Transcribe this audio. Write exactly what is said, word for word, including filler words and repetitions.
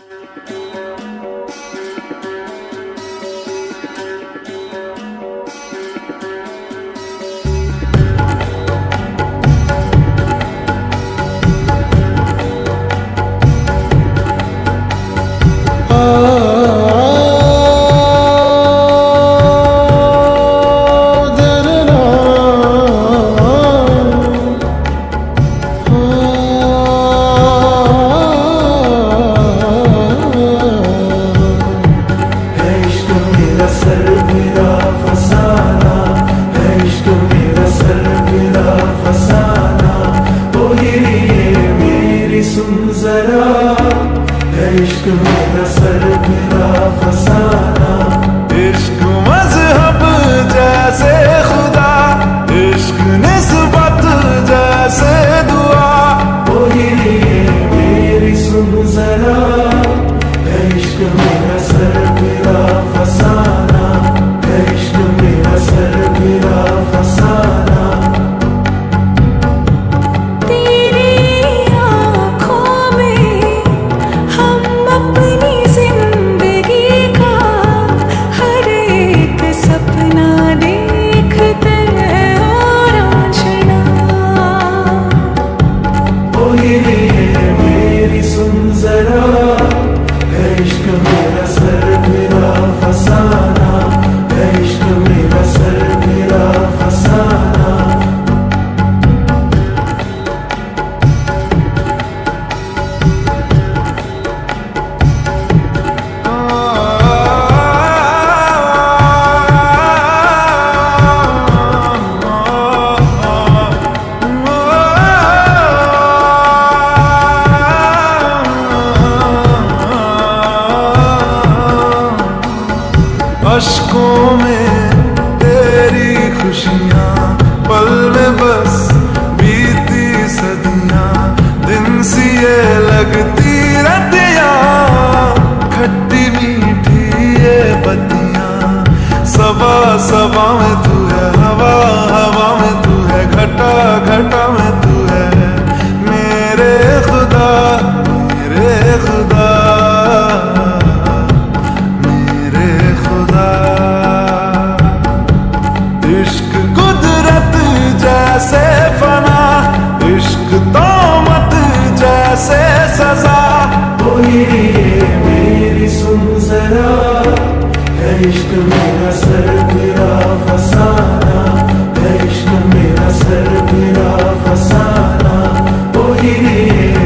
इश्क मेरा सर मेरा फसाना, इश्क मजहब जैसे खुदा, इश्क निस्बत जैसे दुआ, वही मेरी सुन जरा। इश्क मेरा सर मेरा फसाना, इश्क मेरा सर मेरा फसाना। मेरी सुन जरा, इश्क मेरा सर मेरा फसाना, इश्क मेरा सर मेरा फसाना। अश्कों में तेरी खुशियाँ, पल में बस बीती सदियाँ, दिन सी ये लगती रतियाँ, खट्टी मीठी ये बतियाँ। सबा सबा में तू है, हवा हवा में तू है, घटा घटा में तू है, मेरे खुदा मेरे खुदा। इश्क कुदरत जैसे फना, इश्क तौमत जैसे सजा, वही मेरी सुन जरा। इश्क मेरा सर मेरा फसाना, इश्क मेरा सर मेरा फसाना। वही